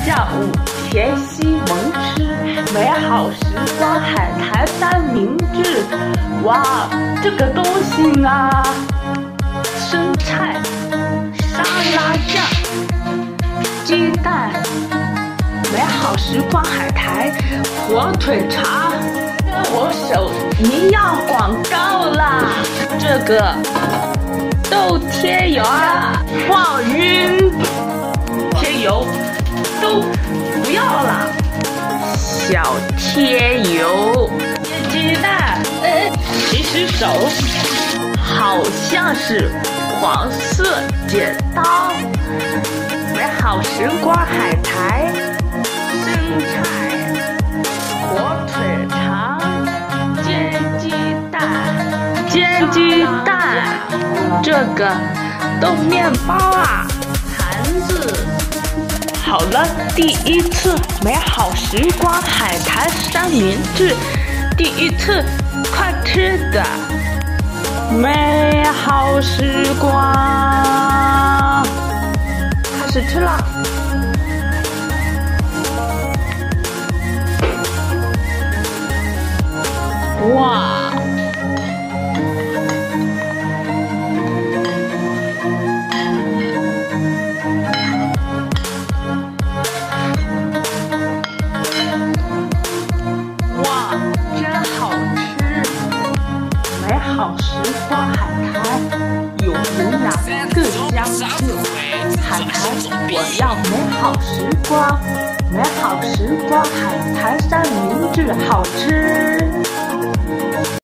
下午甜西萌吃，美好时光海苔三明治。哇，这个东西啊，生菜、沙拉酱、鸡蛋，美好时光海苔、火腿肠。跟我手一样广告啦，这个豆贴油啊，放晕贴油都不要啦，小贴油煎鸡蛋，其实手好像是黄色剪刀，美好时光海苔，生菜，火腿肠，煎鸡蛋，这个豆面包啊，坛子。好了，第一次美好时光海苔三明治，第一次快吃的美好时光，开始吃了。哇！美好时光海苔有营养更香气，海苔我要美好时光，美好时光海苔三明治好吃。